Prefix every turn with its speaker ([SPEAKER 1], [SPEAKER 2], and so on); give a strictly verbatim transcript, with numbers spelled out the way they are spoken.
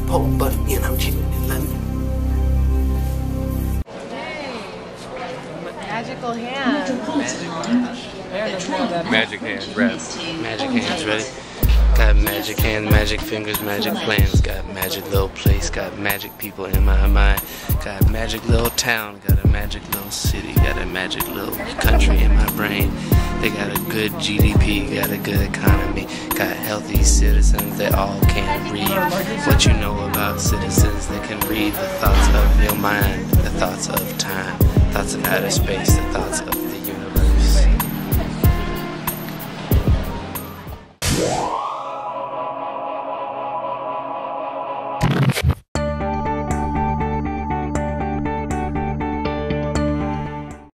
[SPEAKER 1] Pope, but you know, in London.
[SPEAKER 2] Magical hands.
[SPEAKER 3] Magic hands, rap.
[SPEAKER 4] Magic hands, ready? Got magic hands, magic fingers, magic plans. Got magic little place, got magic people in my mind. Got magic little town, got a magic little city. Got a magic little country in my brain. They got a good G D P, got a good economy. Got healthy citizens that all can read. What you know about citizens that can read the thoughts of your mind, the thoughts of time, thoughts of outer space, the thoughts of